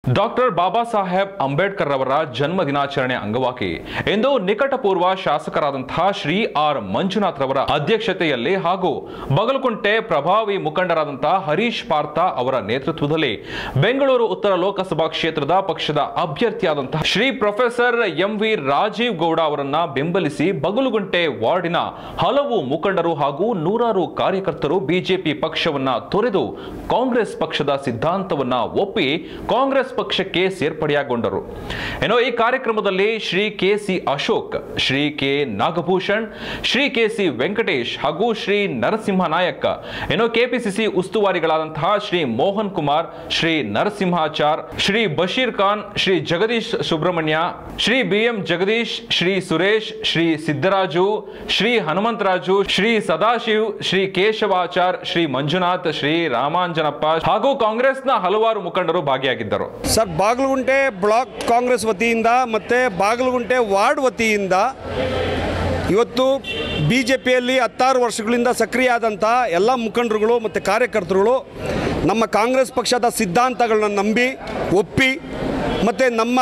Doctor Baba Saheb Ambedkar ಅವರ ಜನ್ಮ ದಿನಾಚರಣೆ ಅಂಗವಾಗಿ ಇಂದು ನಿಕಟಪೂರ್ವ ಶಾಸಕರಾದಂತಹ ಶ್ರೀ ಆರ್ ಮಂಜುನಾಥ್ ರವರ ಅಧ್ಯಕ್ಷತೆಯಲ್ಲಿ ಹಾಗೂ ಬಗಲಕುಂಟೆ ಪ್ರಭಾವಿ ಮುಖಂಡರಾದಂತಹ ಹರೀಶ್ ಪಾರ್ಥ ಅವರ ನೇತೃತ್ವದಲ್ಲಿ ಬೆಂಗಳೂರು ಉತ್ತರ ಲೋಕಸಭಾ ಕ್ಷೇತ್ರದ ಪಕ್ಷದ ಅಭ್ಯರ್ಥಿಯಾದಂತಹ ಶ್ರೀ ಪ್ರೊಫೆಸರ್ ಎಂವಿ ರಾಜೀವ್ ಗೌಡ ಅವರನ್ನ ಬೆಂಬಲಿಸಿ ಬಗಲಕುಂಟೆ ವಾರ್ಡಿನ ಹಲವು ಮುಖಂಡರು ಹಾಗೂ ನೂರಾರು ಕಾರ್ಯಕರ್ತರು ಬಿಜೆಪಿ ಪಕ್ಷವನ್ನ ತೊರೆದು ಕಾಂಗ್ರೆಸ್ ಪಕ್ಷದ ಸಿದ್ಧಾಂತವನ್ನ ಒಪ್ಪಿ ಕಾಂಗ್ರೆಸ್ ಪಕ್ಷಕ್ಕೆ ಸೇರ್ಪಡೆಯಾಗೊಂಡರು. ಈ ಕಾರ್ಯಕ್ರಮದಲ್ಲಿ Shri K C Ashok, Shri K Nagabhushan, Shri K C Venkatesh ಹಾಗೂ ಶ್ರೀ ನರಸಿಂಹ ನಾಯಕ್, ಕೆಪಿಸಿಸಿ ಉಸ್ತುವಾರಿಗಳಾದಂತಹ ಶ್ರೀ ಮೋಹನ್ ಕುಮಾರ್, ಶ್ರೀ ನರಸಿಂಹಾಚಾರ್, ಶ್ರೀ ಬಶೀರ್ ಖಾನ್, ಶ್ರೀ ಜಗದೀಶ್ ಸುಬ್ರಹ್ಮಣ್ಯ, ಶ್ರೀ ಬಿಎಂ ಜಗದೀಶ್, ಶ್ರೀ ಸುರೇಶ್, ಶ್ರೀ ಸಿದ್ದರಾಜು, ಶ್ರೀ ಹನುಮಂತರಾಜು, ಶ್ರೀ ಸದಾಶಿವ್, ಶ್ರೀ ಕೇಶವಾಚಾರ್, ಶ್ರೀ ಮಂಜುನಾಥ್, ಶ್ರೀ ರಾಮಾಂಜನಪ್ಪ ಹಾಗೂ ಕಾಂಗ್ರೆಸ್ನ ಹಲವಾರು ಮುಖಂಡರು ಭಾಗಿಯಾಗಿದ್ದರು. ಸರ್, ಬಾಗಲಗುಂಟೆ ಬ್ಲಾಕ್ ಕಾಂಗ್ರೆಸ್ ವತಿಯಿಂದ ಮತ್ತು ಬಾಗಲಗುಂಟೆ ವಾರ್ಡ್ ವತಿಯಿಂದ ಇವತ್ತು ಬಿಜೆಪಿಯಲ್ಲಿ 16 ವರ್ಷಗಳಿಂದ ಸಕ್ರಿಯ ಆದಂಥ ಎಲ್ಲ ಮುಖಂಡರುಗಳು ಮತ್ತು ಕಾರ್ಯಕರ್ತರುಗಳು ನಮ್ಮ ಕಾಂಗ್ರೆಸ್ ಪಕ್ಷದ ಸಿದ್ಧಾಂತಗಳನ್ನ ನಂಬಿ ಒಪ್ಪಿ ಮತ್ತು ನಮ್ಮ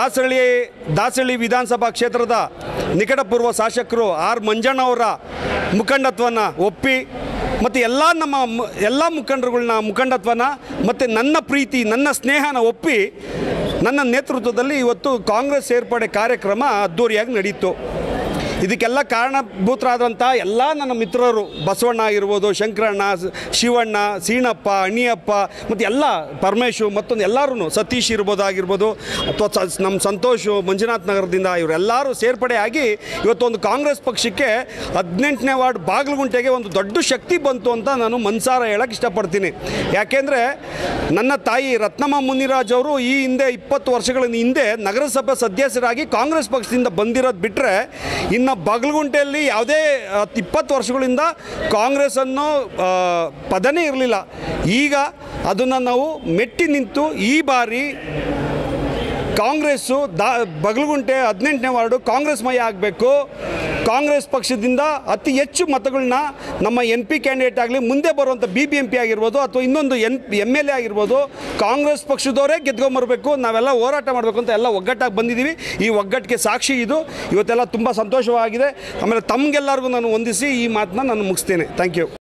ದಾಸಹಳ್ಳಿ ವಿಧಾನಸಭಾ ಕ್ಷೇತ್ರದ ನಿಕಟಪೂರ್ವ ಶಾಸಕರು ಆರ್ ಮಂಜಣ್ಣ ಅವರ ಮುಖಂಡತ್ವವನ್ನು ಒಪ್ಪಿ ಮತ್ತು ಎಲ್ಲ ಮುಖಂಡರುಗಳನ್ನ ಮುಖಂಡತ್ವನ ಮತ್ತು ನನ್ನ ಪ್ರೀತಿ ನನ್ನ ಸ್ನೇಹನ ಒಪ್ಪಿ ನನ್ನ ನೇತೃತ್ವದಲ್ಲಿ ಇವತ್ತು ಕಾಂಗ್ರೆಸ್ ಸೇರ್ಪಡೆ ಕಾರ್ಯಕ್ರಮ ಅದ್ದೂರಿಯಾಗಿ ನಡೀತು. ಇದಕ್ಕೆಲ್ಲ ಕಾರಣಭೂತರಾದಂಥ ಎಲ್ಲ ನನ್ನ ಮಿತ್ರರು, ಬಸವಣ್ಣ ಆಗಿರ್ಬೋದು, ಶಂಕರಣ್ಣ, ಶಿವಣ್ಣ, ಸೀಣಪ್ಪ, ಅಣಿಯಪ್ಪ ಮತ್ತು ಎಲ್ಲ ಪರಮೇಶು, ಮತ್ತೊಂದು ಎಲ್ಲರೂ ಸತೀಶ್ ಇರ್ಬೋದಾಗಿರ್ಬೋದು ಅಥವಾ ನಮ್ಮ ಸಂತೋಷು ಮಂಜುನಾಥ್ ನಗರದಿಂದ ಇವರೆಲ್ಲರೂ ಸೇರ್ಪಡೆಯಾಗಿ ಇವತ್ತೊಂದು ಕಾಂಗ್ರೆಸ್ ಪಕ್ಷಕ್ಕೆ 18ನೇ ವಾರ್ಡ್ ಬಾಗಲಗುಂಟೆಗೆ ಒಂದು ದೊಡ್ಡ ಶಕ್ತಿ ಬಂತು ಅಂತ ನಾನು ಮನಸಾರ ಹೇಳಕ್ಕೆ ಇಷ್ಟಪಡ್ತೀನಿ. ಯಾಕೆಂದರೆ ನನ್ನ ತಾಯಿ ರತ್ನಮ್ಮ ಮುನಿರಾಜ್ ಅವರು ಈ ಹಿಂದೆ 20 ವರ್ಷಗಳ ಹಿಂದೆ ನಗರಸಭಾ ಸದಸ್ಯರಾಗಿ ಕಾಂಗ್ರೆಸ್ ಪಕ್ಷದಿಂದ ಬಂದಿರೋದು ಬಿಟ್ಟರೆ ಇನ್ನು ಬಾಗಲಗುಂಟೆಯಲ್ಲಿ ಯಾವುದೇ 20 ವರ್ಷಗಳಿಂದ ಕಾಂಗ್ರೆಸ್ ಅನ್ನೋ ಪದನೇ ಇರಲಿಲ್ಲ. ಈಗ ಅದನ್ನು ನಾವು ಮೆಟ್ಟಿ ನಿಂತು ಈ ಬಾರಿ ಕಾಂಗ್ರೆಸ್ಸು ಬಾಗಲಗುಂಟೆ 18ನೇ ವಾರ್ಡು ಕಾಂಗ್ರೆಸ್ ಮಯ ಆಗಬೇಕು. ಕಾಂಗ್ರೆಸ್ ಪಕ್ಷದಿಂದ ಅತಿ ಹೆಚ್ಚು ಮತಗಳನ್ನ ನಮ್ಮ MP ಕ್ಯಾಂಡಿಡೇಟ್ ಆಗಲಿ, ಮುಂದೆ ಬರುವಂಥ BBMP ಆಗಿರ್ಬೋದು ಅಥವಾ ಇನ್ನೊಂದು MLA ಆಗಿರ್ಬೋದು, ಕಾಂಗ್ರೆಸ್ ಪಕ್ಷದವರೇ ಗೆದ್ಕೊಂಬರಬೇಕು, ನಾವೆಲ್ಲ ಹೋರಾಟ ಮಾಡಬೇಕು ಅಂತ ಎಲ್ಲ ಒಗ್ಗಟ್ಟಾಗಿ ಬಂದಿದ್ದೀವಿ. ಈ ಒಗ್ಗಟ್ಟಿಗೆ ಸಾಕ್ಷಿ ಇದು. ಇವತ್ತೆಲ್ಲ ತುಂಬ ಸಂತೋಷವಾಗಿದೆ. ಆಮೇಲೆ ತಮಗೆಲ್ಲರಿಗೂ ನಾನು ವಂದಿಸಿ ಈ ಮಾತನ್ನ ನಾನು ಮುಗಿಸ್ತೇನೆ. Thank you.